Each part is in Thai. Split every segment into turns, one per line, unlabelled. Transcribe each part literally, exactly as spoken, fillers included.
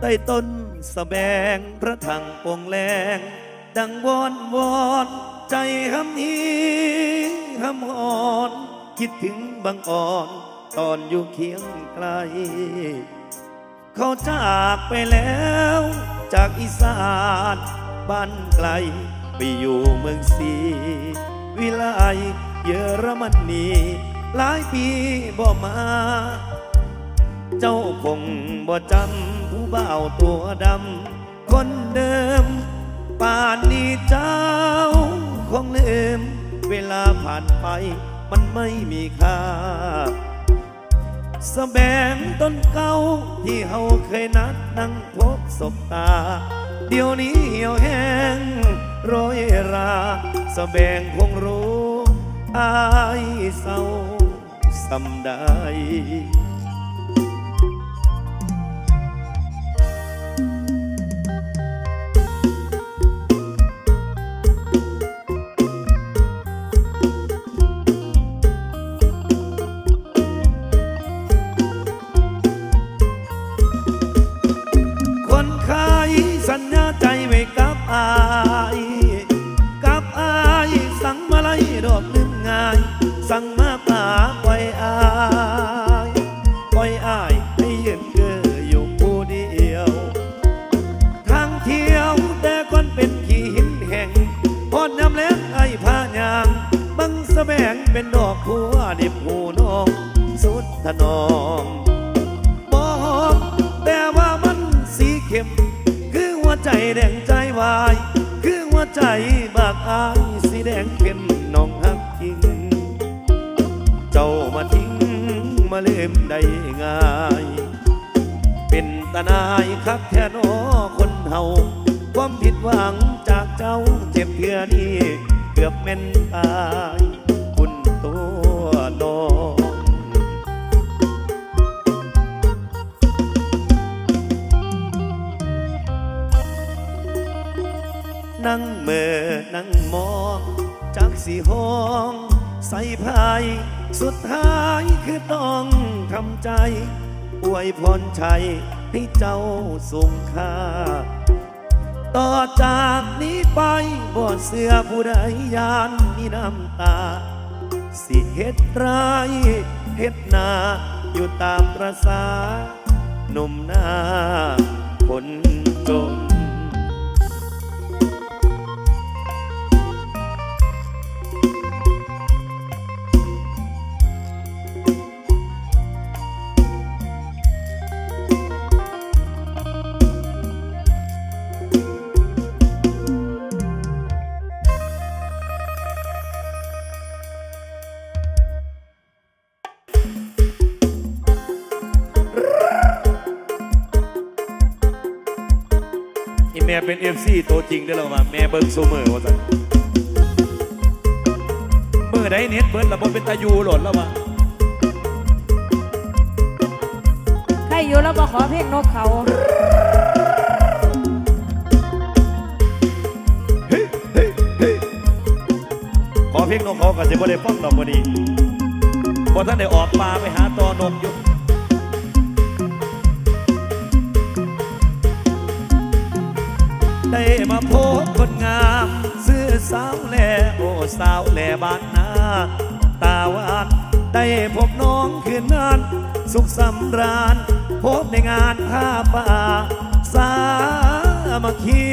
ต้ต้นสแบงพระถังโป่งแรงดังวอนวอนใจหำฮีหำหอนคิดถึงบางอ่อนตอนอยู่เคียงไกลเขาจากไปแล้วจากอีสานบ้านไกลไปอยู่เมืองศรีวิไลเยอรมนีหลายปีบ่มาเจ้าคงบ่จำผู้บ่าวตัวดำคนเดิมป่านนี้เจ้าคงลืมเวลาผ่านไปมันไม่มีค่าสแบงต้นเก่าที่เฮาเคยนัดนั่งพบศบตาเดี๋ยวนี้เหี่ยวแห้งโรยราสแบงคงรู้อายเศร้าสำได้สัญญาใจไว้กับอายกับอายสั่งมาไล่ดอกลืมง่ายสั่งมาป่าปล่อยอายปล่อยอายให้ยืนเกออยู่ผู้เดียวทางเที่ยวแต่ก่อนเป็นขี้หินแห่งพอดยำแล้งไอ้ผ้ายางบังสะแบงเป็นดอกผัวเด็บหูน้องสุดถนอมบ่หอมแต่ว่ามันสีเข้มหัวใจแดงใจวายคือหัวใจบากอายสีแดงเข้มน้องหักจริงเจ้ามาทิ้งมาลืมได้ง่ายเป็นตาหนายคักแท้นอคนเฮาความผิดหวังจากเจ้าเจ็บเพื่อนี้เกือบเป็นตายคุณตัวน้องนั่งเมื่อนั่งมองจากสีห้องใส่พายสุดท้ายคือต้องทำใจอวยพรชัยให้เจ้าสูงค่าต่อจากนี้ไปบ่เสือผู้ใดยานมีน้ำตาสิเฮ็ดร้ายเฮ็ดนาอยู่ตามประสาหนุ่มหน้าคนจนแม่เป็นเอฟซีตัวจริงได้หรอวะแม่เบิ้งซูเมอร์ว่าสันเมื่อได้เน็ตเบิ้ลระบบเป็นตายูหล่นแล้ววะ
ใครอยู่แล้วมาขอเพลงนกเขา
ขอเพลงนกเขากับเจ้าบ่ได้ฟังดอกบ่ดีพอท่านได้ออกปลาไปหาตอนกอยู่ได้มาพบคนงามซื้อสาวแหล่โอ้สาวแหล่บ้านนาตาหวานได้พบน้องคืนนั้นสุขสำราญพบในงานผ้าป่าสามัคคี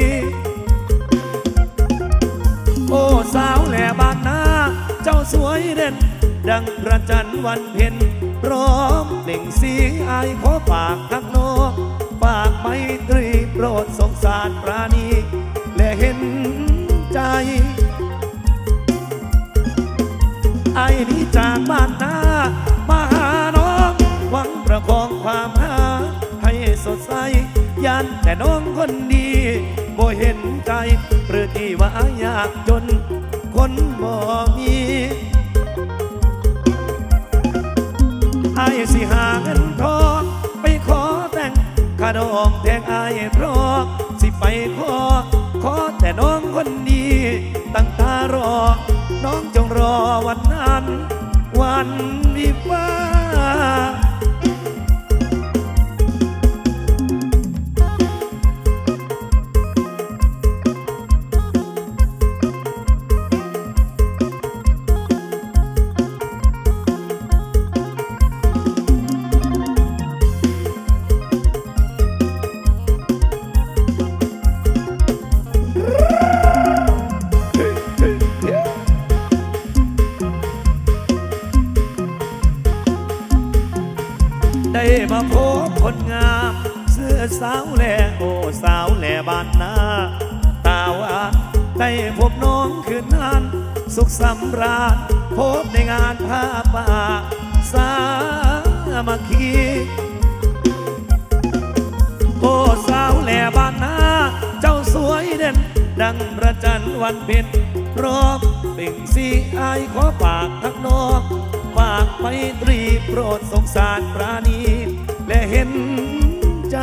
โอ้สาวแหล่บ้านนาเจ้าสวยเด่นดังพระจันทร์วันเพ็ญพร้อมเล่งสีอายขอฝากทักน้องฝากไมตรีโปรดสงสารปราณีและเห็นใจไอ้นี้จากบ้านนามาหาน้องหวังประคองความหาให้สดใสยันแต่น้องคนดีบ่เห็นใจหรือที่ว่ายากจนคนบ่มีไอ้สิหาเงินทองไปขอแต่งข้าดองแทงอายเพราะสิไปขอขอแต่น้องคนดีตั้งตารอน้องจงรอวันนั้นวันวิวาห์มาพบคนงามเสื้อสาวแหล่โอ้สาวแหล่บ้านนาตาหวานได้พบน้องคืนนั้นสุขสำราญพบในงานผ้าป่าสามัคคีโอ้สาวแหล่บ้านนาเจ้าสวยเด่นดังประจันวันเพ็ญรอบสิ่งสีอายขอฝากทักน้องฝากไปตรีโปรดสงสารปราณีและเห็นใจ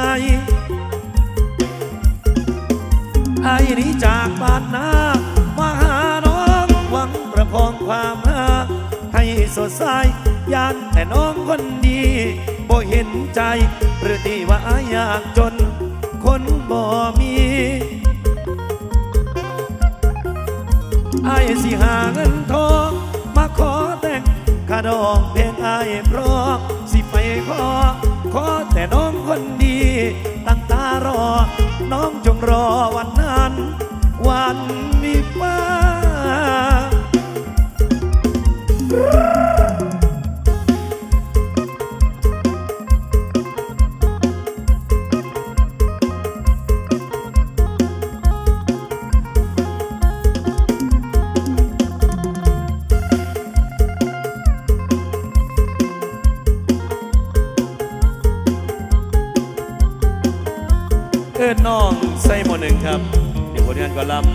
ไอ้นี้จากบ้านนามาหาน้องหวังประคองความรักให้สดใสยานแต่น้องคนดีบ่เห็นใจหรือที่ว่าอยากจนคนบ่มีไอ้สิหาเงินทองมาขอแต่งข้าดองเพลงไอ้เพราะสิไปขอขอแต่น้องคนดีตั้งตารอน้องจงรอวันนั้นวันมีฟ้าเอิ้นน้องใส่หมอหนึ่งครับเดี๋ยวผลงานก่อนลำ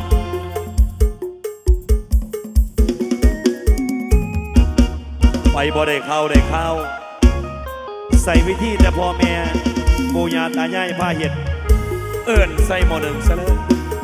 ไปบ่ได้เข้าได้เข้าใส่วิธีแต่พ่อแม่ปู่ย่าตายายพาเห็ดเอิ้นใส่หมอหนึ่งซะเลย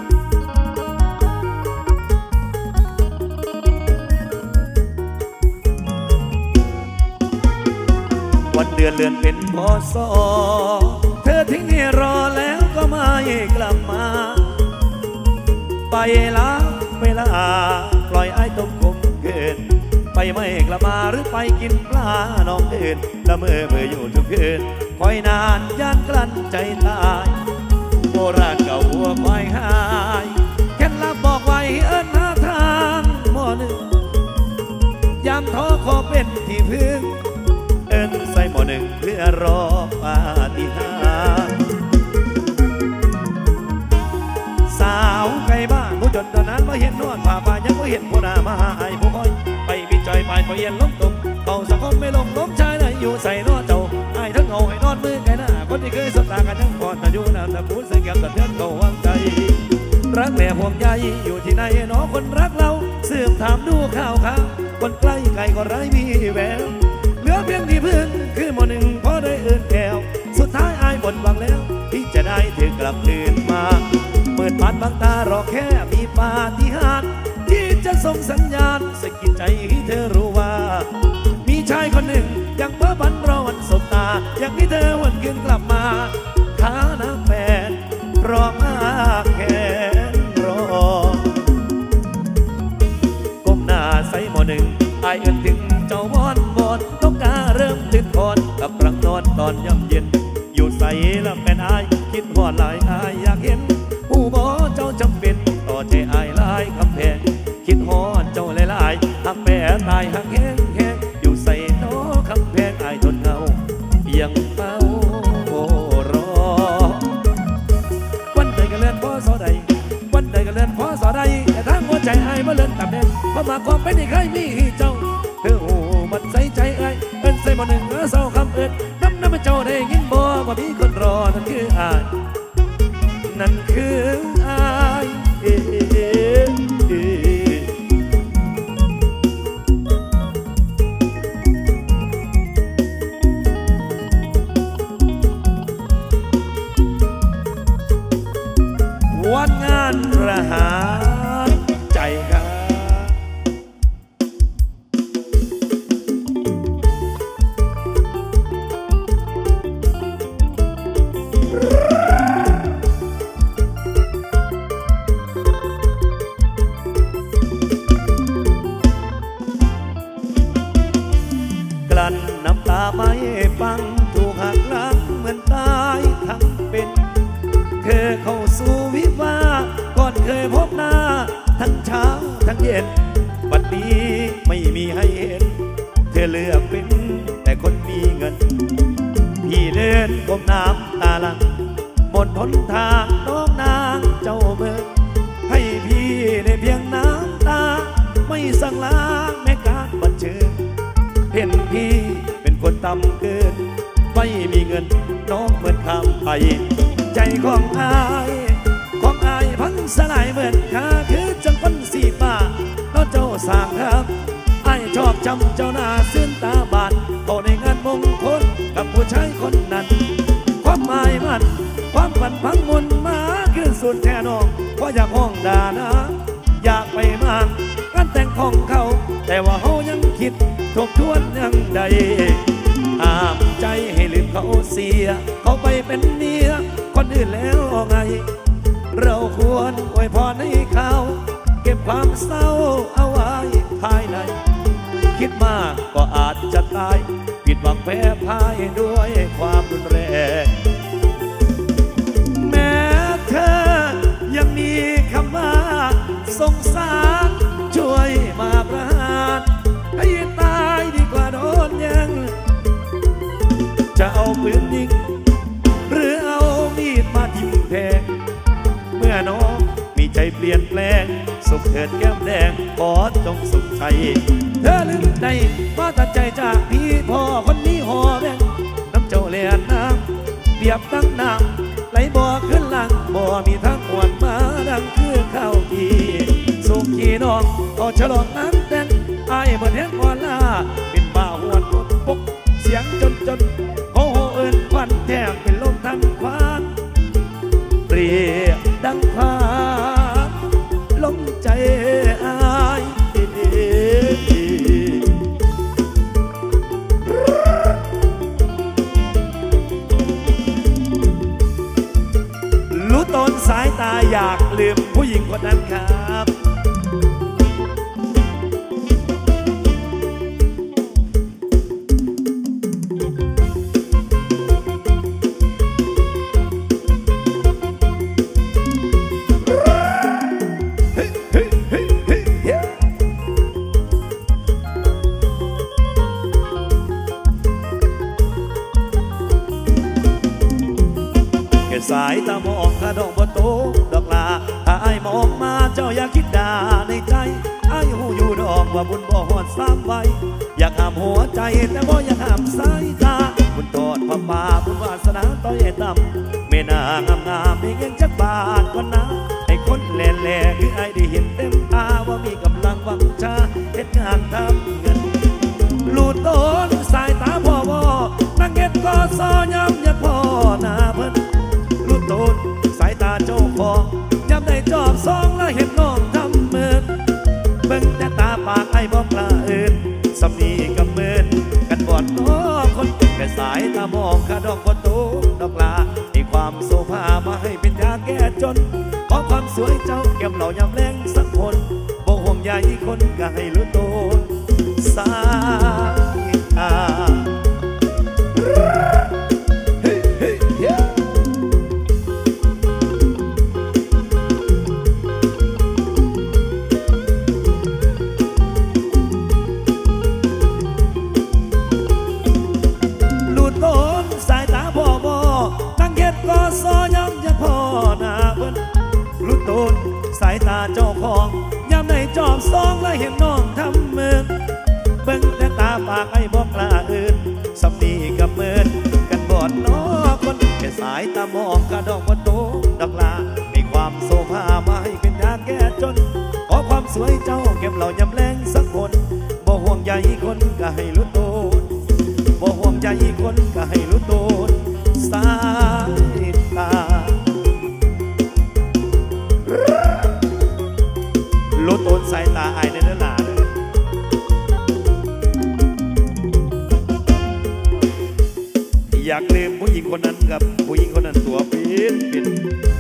วันเดือนเลือนเป็นพศเธอทิ้งให้รอแล้วก็ไม่กลับมาไปแล้วเวลาปล่อยไอ้ตกคมเกินไปไม่กลับมาหรือไปกินปลาน้องเดินละเมอเมื่ออยู่ทุกคืนคอยนานย่านกลั้นใจตายโบราณเก่าหัวควายหายแค่ลับบอกไว้เอิ้นหาทางหม้อหนึ่งยามท้อขอเป็นที่พึ่งเอิ้นใส่หม้อหนึ่งเพื่อรอปาฏิหาริย์สาวไกลบ้านผู้จนตอนนั้นมาเห็นนวดผ่าป่ายังไม่เห็นผู้นามาหาไอ้ผู้คอยไปวิจัยไปพอเย็นล้มตุ่มเขาสังคมไม่ลงล้มชายไหนอยู่ใส่นวดเจ้าไอ้ทั้งเงาไอ้นอนมือไก่หน้าคนที่เคยสบตากันทั้งก่อนแต่อยู่น้ำแต่พูดใส่แก้มแต่เทือนเขาวางใจรักแม่ห่วงใยอยู่ที่ไหนน้องคนรักเราสืบถามดูข่าวข่าวคนใกล้ไกลก็ไร้มีแววเหลือเพียงที่พึ่งคือหมอหนึ่งพอได้เอื่นแก้วสุดท้ายไอ้หมดหวังแล้วที่จะได้เธอกลับคืนมาเปิดปานบางตารอแค่มีปาฏิหาริย์ที่จะส่งสัญญาณสะกิดใจให้เธอรู้ว่ามีชายคนหนึ่งยังเพ้อฝันรอวันสบตาอยากให้เธอวันคืนกลับมาขาน้ำแฟนรอมากแขนรอก้มหน้าใส่หมอหนึ่งไอเอิ้นถึงเจ้าวอนวอนต้องการเริ่มตื่นคอนกับรังนอนตอนย่ำเย็นอยู่ใส่แล้วเป็นไอคิดหอดหลายไออยากเห็นผู้บ่เจ้าจำเป็นต่อใจไอหลายคำแพงคิดหอดเจ้าหลายๆหักแม่ตายหักแห้งแห้งอยู่ใส่น้อคำแพงไอทนเงายังเฝ้ารอวันใดก็เลื่อนพอสอใดวันใดก็เลื่อนพอสอใดแต่ทางหัวใจไอมาเลื่อนตับแน่นเพราะมาความเป็นที่เคยมีเจ้าเธอหูมันใส่ใจไอเอิ้นใส่หมอหนึ่งเออเศร้าคำเอิ้นน้ำน้ำเจ้าได้ยินบ่ว่ามีคนรอนั่นคือไอนั่นคือไอวันงานประหารใจครับกลั้นน้ำตาไม่ฟังถูกหักหลังเหมือนตายทั้งเป็นเคยเข้าสู่วิวาก่อนเคยพบหน้าทั้งเช้าทั้งเย็นวันนี้ไม่มีให้เห็นเธอเลือกเป็นแต่คนมีเงินพี่นก้มน้ำตาลังบนหนทางน้องนางเจ้าเมืองให้พี่ได้เพียงน้ำตาไม่สั่งลาแม้การบันเชิญเห็นพี่เป็นคนต่ำเกินไม่มีเงินน้องเหมือนข้ามไปใจของอายของอายพังสลายเหมือนขาคือจังคนสีฟ้าแล้วเจ้าสร้างครับอายชอบจำเจ้าหน้าซื่นตาบานเขาในงานมงคลกับผู้ชายคนนั้นความหมายมันความฝันพังมนมาคือสุดแท้น้องเพราะอยากห้องด่านะอยากไปมากการแต่งของเขาแต่ว่าเขายังคิดทบทวนยังใดห้ามใจให้ลืมเขาเสียเขาไปเป็นเมียคนอื่นแล้วไงเราควรอวยพรให้เขาเก็บความเศร้าเอาไว้ภายในคิดมากก็อาจจะตายผิดหวังแพ้พ่ายด้วยความรุนแรงแม้เธอยังมีคำว่าสงสารช่วยมาประหารให้ตายดีกว่าโดนยังจะเอาปืนยิงหรือเอามีดมาทิ่มแทงเมื่อน้องมีใจเปลี่ยนแปลงสุขเถิดแก้มแดงขอจงสุขใจเธอลืมใจมาตัดใจจากพี่พ่อคนนี้ห่อแบงน้ำเจ้าเลียนน้ำเปียบตั้งน้ำไหลบ่อขึ้นหลังบ่มีทั้งหวนมาดังคือข้าวกีสุขขี่น้องก็ฉลองน้ำแต่งไอ้บนแห่งวอลาเป็นบ่าวหวนปกเสียงจนจนโอ้โหเอิญควันแทบเป็นลมทั้งควันเปรียบดังควันลมใจอายรู้ตนสายตาอยากลืมผู้หญิงคนนั้นครับสายตามองกระดองบนโต๊ะดอกลาถ้าไอ้มองมาเจ้าอยากคิดด่าในใจไอ้หูอยู่ดอกว่าบุญบ่หอดซ้ำไว้อยากห้ามหัวใจแต่บ่อยากห้ามสายตาบุญทอดพระป่าบุญวาสนาต้อยต่ำไม่น่างามงามไม่เงินจักบาทก่อนนะไอ้คนแหล่แหล่คือไอ้ได้เห็นเต็มตาว่ามีกำลังวังชาเฮ็ดงานทำเงินลูดต้นสายตาพ่อบ่นั่งเก็บก็ซอยำอย่าพ่อหน้าเพิ่นต้นสายตาเจ้าของย้ำได้จอบซองแล้วเห็นน้องทำเมินเบิ่งแต่ตาปากไอ้บอกละเอินสำนีกับเมินกันบอดน้อคนแค่สายตามองขาดอกบนโต๊ะดอกลาให้ความโซภามาให้เป็นยาแก้จนขอความสวยเจ้าแก้มเหล่ายำแรงสักคนบ่ห่วงใยคนก็ให้รู้ตนสายตาซอยำยังพ่อหน้าเพิ่นรู้ต้นสายตาเจ้าของยามในจอบซองและเห็นน้องทำเมินเบิ่งแต่ตาปากไอ้บอกลาเอินสำนีกับเมินกันบอดน้อคนแค่สายตามองกระดองบนโต๊ะดอกลามีความโซภามาให้เป็นยาแก้จนขอความสวยเจ้าเก็บเหล่ายำแรงสักคนบ่ห่วงใยคนก็ให้รู้ต้นบ่ห่วงใยคนก็ให้รู้ต้นสายตารู้ต้นสายตาไอ้ในเนื้อหนาอยากลืมผู้หญิงคนนั้นกับผู้หญิงคนนั้นตัวปิดปิด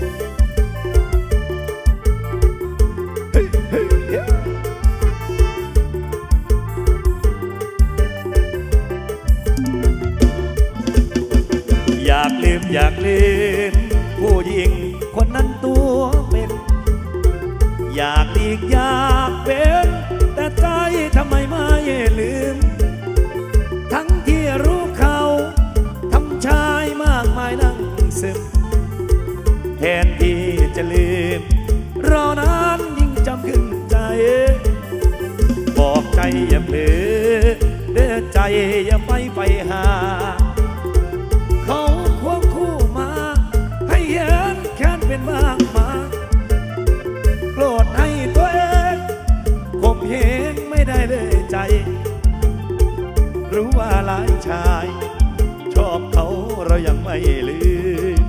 อยากลืมอยากลืมผู้หญิงคนนั้นตัวเป็นอยากหลีกอยากเป็นแต่ใจทำไมไม่ลืมทั้งที่รู้เขาทำชายมาแทนที่จะลืมรอนานยิ่งจำขึ้นใจบอกใจอย่าเผลอเด้อใจอย่าไปไปหาเขาควงคู่มาให้เห็นแค้นเป็นมากมาโกรธให้ตัวเองข่มเหงไม่ได้เลยใจรู้ว่าหลายชายชอบเขาเรายังไม่ลืม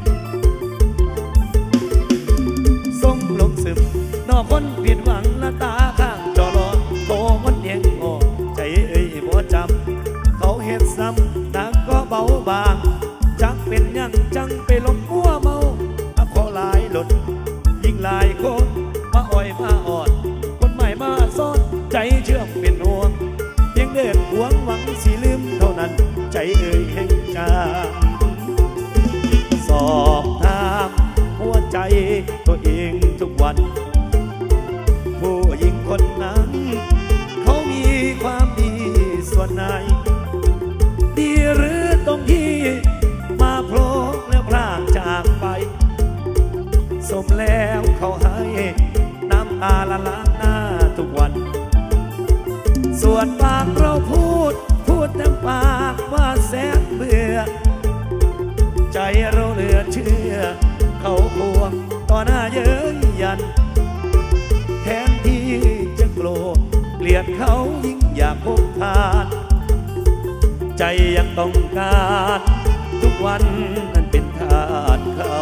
สมลงซึมนอกคนผิดหวังละตาข้างจอรอโตมันเอียงออกใจเอ้ยบ่จำเขาเห็นซ้ำนักก็เบาบางจักเป็นยังจังไปลงมัวเมาขอลายหลดยิ่งลายคนมาอ่อยมาอ่อนคนใหม่มาซ่อนใจเชื่อมเป็นห่วงเพียงเดินหวงหวังสิลืมเท่านั้นใจเอ่ยแห่งจางสอบถามหัวใจตัวเองทุกวันผู้หญิงคนนั้นเขามีความดีส่วนไหนดีหรือตรงที่มาโผล่แล้วพลากจากไปสมแล้วเขาให้น้ำตาละล้างหน้าทุกวันส่วนปากเราพูดพูดแต่ปากว่าแสนเบื่อใจเราเหลือเชื่อเขาควงต่อหน้าเย้ยยันแทนที่จะโกรธเกลียดเขายิ่งอยากพบทานใจยังต้องการทุกวันนั้นเป็นทาสเขา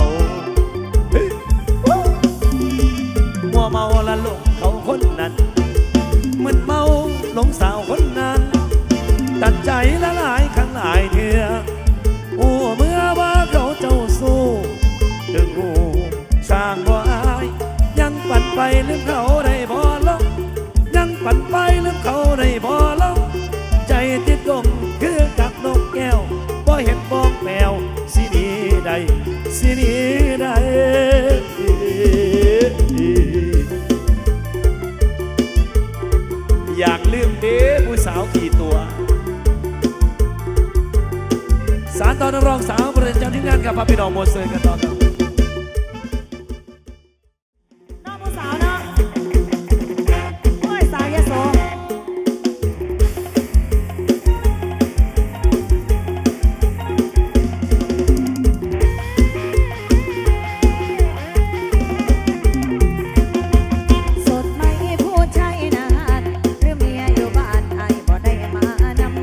มัวเมาละหลงเขาคนนั้นมันเมาหลงสาวคนนั้นตัดใจละหลายครั้งหลายเถื่อโอ้เมื่อว่าเขาเจ้าสู้ถึงหูสร้างบ่อายยังปั่นไปลืมเขาได้บ่ลงยังปั่นไปลืมเขาได้บ่ลงใจติดกงคือกับนกแก้วบ่เห็นฟองแมวสิหนีได้สิหนีได้อยากลืมเด้ผู้สาวขี่ตัวสารตอนนักร้องสาวประเด็นจำที่งานกับพระพี่น้องโมเสกันต่อครับ
น้องผู้สาวเนาะโอ้ยสาวยโส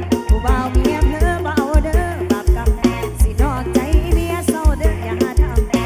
Hãy subscribe cho kênh Ghiền Mì Gõ để không bỏ lỡ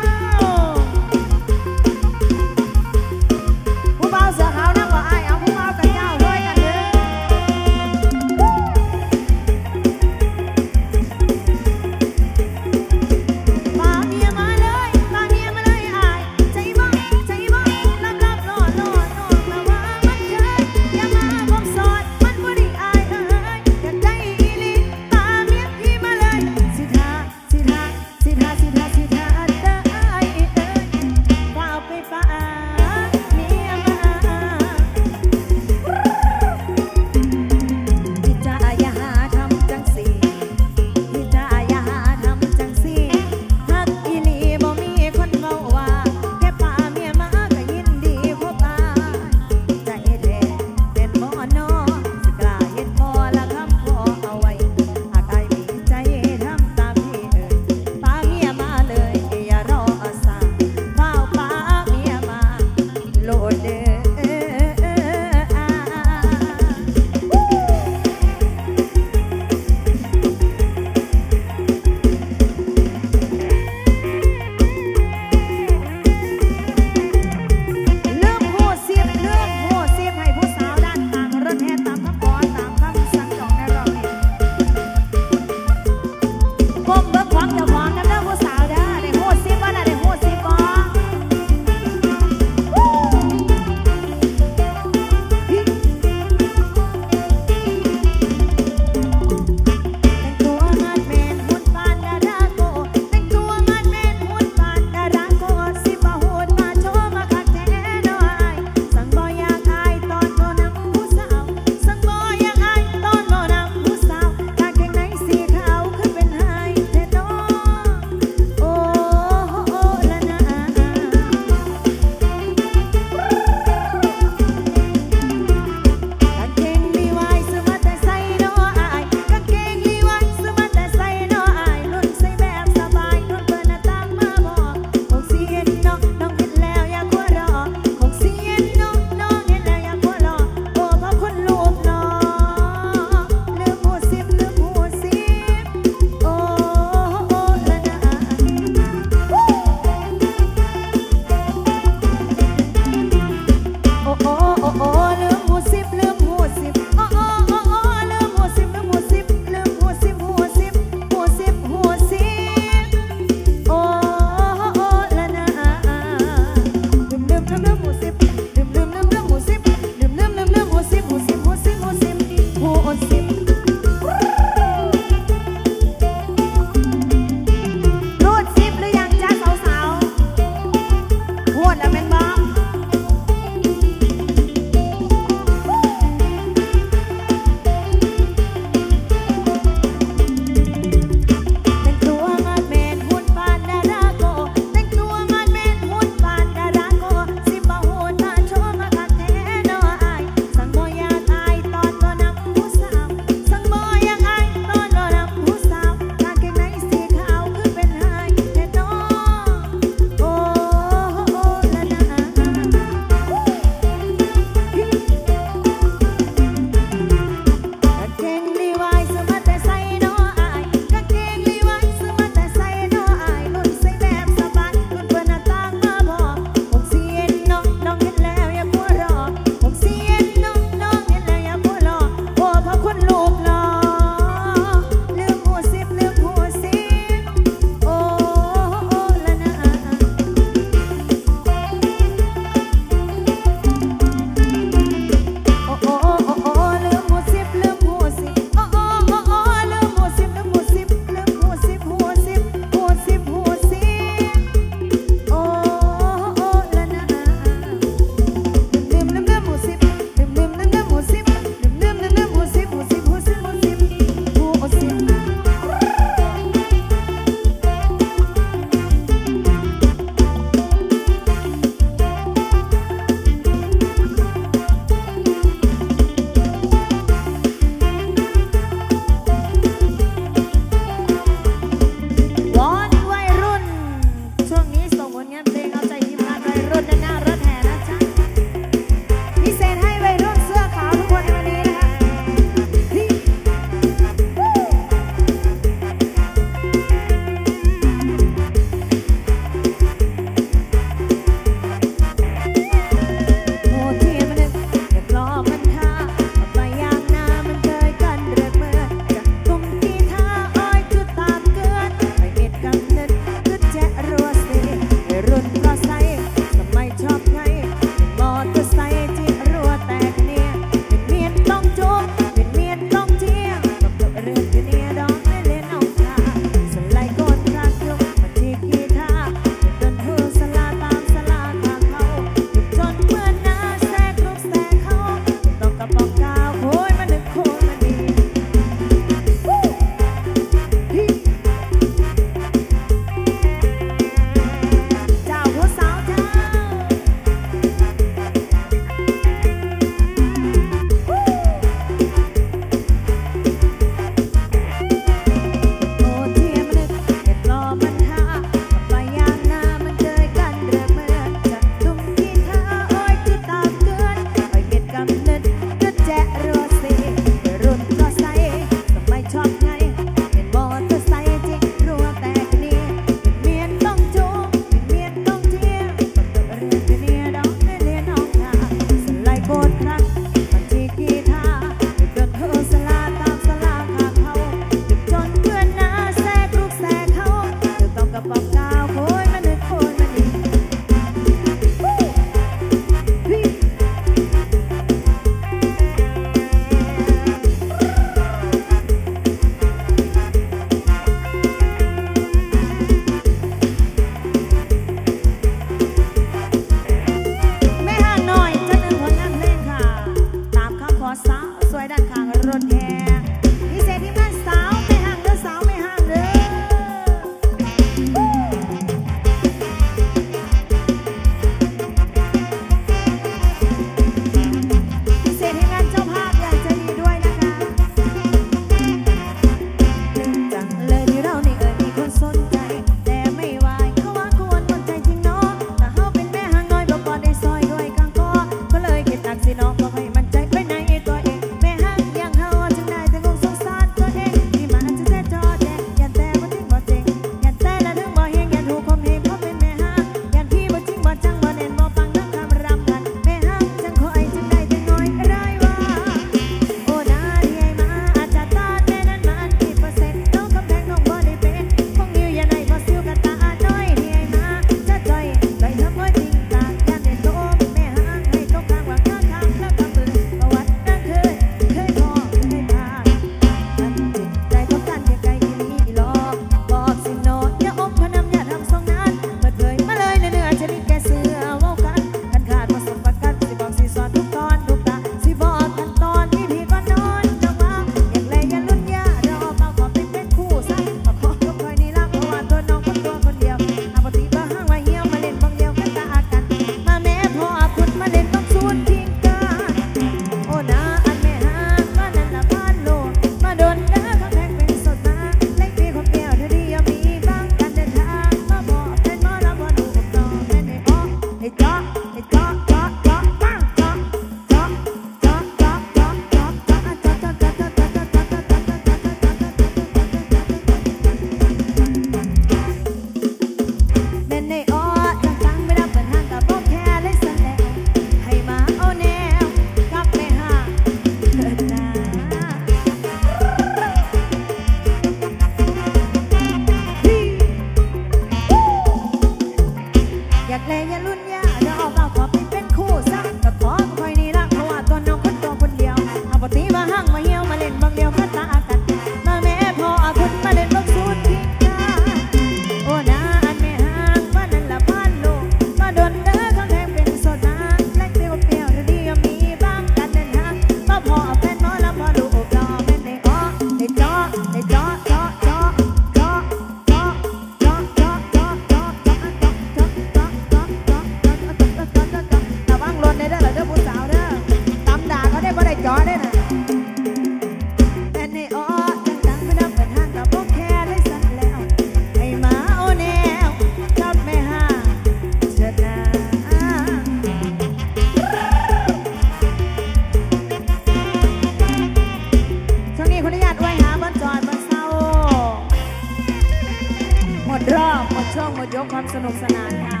นานค่ะ